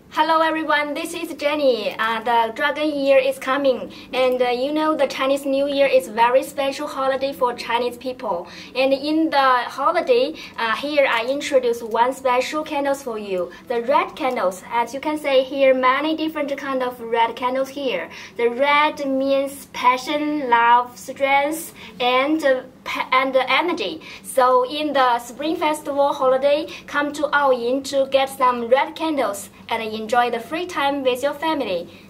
Hello everyone, this is Jenny. The Dragon Year is coming, and you know the Chinese New Year is very special holiday for Chinese people. And in the holiday, here I introduce one special candles for you, the red candles. As you can see here, many different kind of red candles here. The red means passion, love, strength, and energy. So in the Spring Festival holiday, come to Aoyin to get some red candles and enjoy the free time with your family.